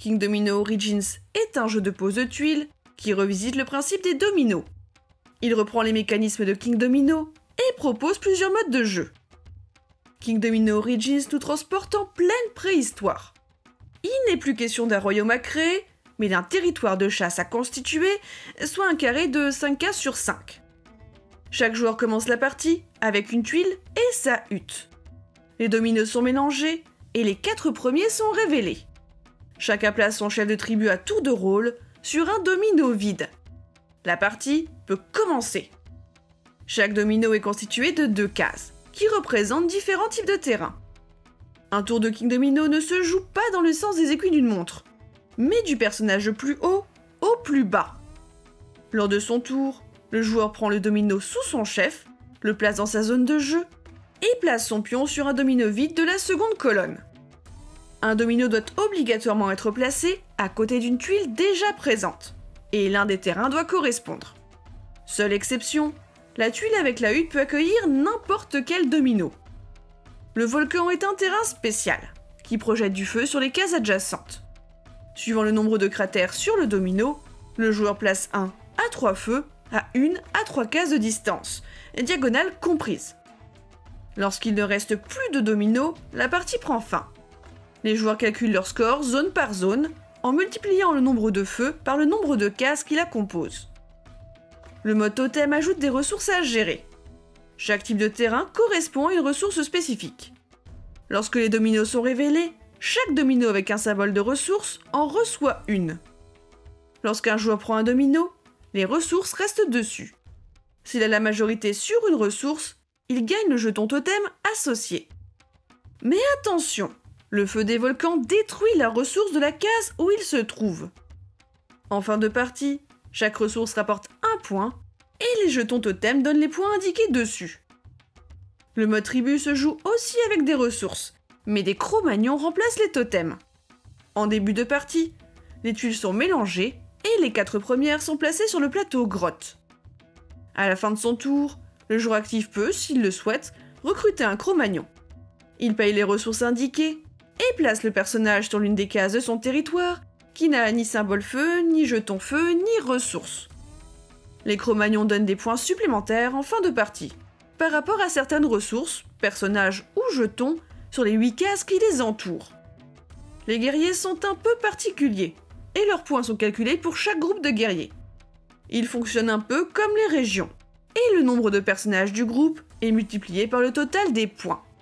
King Domino Origins est un jeu de pose de tuiles qui revisite le principe des dominos. Il reprend les mécanismes de King Domino et propose plusieurs modes de jeu. King Domino Origins nous transporte en pleine préhistoire. Il n'est plus question d'un royaume à créer, mais d'un territoire de chasse à constituer, soit un carré de 5 cases sur 5. Chaque joueur commence la partie avec une tuile et sa hutte. Les dominos sont mélangés et les 4 premiers sont révélés. Chacun place son chef de tribu à tour de rôle sur un domino vide. La partie peut commencer. Chaque domino est constitué de 2 cases, qui représentent différents types de terrains. Un tour de King Domino ne se joue pas dans le sens des aiguilles d'une montre, mais du personnage le plus haut au plus bas. Lors de son tour, le joueur prend le domino sous son chef, le place dans sa zone de jeu, et place son pion sur un domino vide de la seconde colonne. Un domino doit obligatoirement être placé à côté d'une tuile déjà présente, et l'un des terrains doit correspondre. Seule exception, la tuile avec la hutte peut accueillir n'importe quel domino. Le volcan est un terrain spécial, qui projette du feu sur les cases adjacentes. Suivant le nombre de cratères sur le domino, le joueur place 1 à 3 feux à 1 à 3 cases de distance, diagonale comprise. Lorsqu'il ne reste plus de dominos, la partie prend fin. Les joueurs calculent leur score zone par zone, en multipliant le nombre de feux par le nombre de cases qui la composent. Le mode totem ajoute des ressources à gérer. Chaque type de terrain correspond à une ressource spécifique. Lorsque les dominos sont révélés, chaque domino avec un symbole de ressource en reçoit une. Lorsqu'un joueur prend un domino, les ressources restent dessus. S'il a la majorité sur une ressource, il gagne le jeton totem associé. Mais attention, le feu des volcans détruit la ressource de la case où il se trouve. En fin de partie, chaque ressource rapporte un point, et les jetons totem donnent les points indiqués dessus. Le mode tribu se joue aussi avec des ressources, mais des Cro-Magnons remplacent les totems. En début de partie, les tuiles sont mélangées, et les 4 premières sont placées sur le plateau grotte. À la fin de son tour, le joueur actif peut, s'il le souhaite, recruter un Cro-Magnon. Il paye les ressources indiquées, et place le personnage sur l'une des cases de son territoire, qui n'a ni symbole feu, ni jeton feu, ni ressources. Les Cro-Magnons donnent des points supplémentaires en fin de partie, par rapport à certaines ressources, personnages ou jetons, sur les 8 cases qui les entourent. Les guerriers sont un peu particuliers, et leurs points sont calculés pour chaque groupe de guerriers. Ils fonctionnent un peu comme les régions, et le nombre de personnages du groupe est multiplié par le total des points.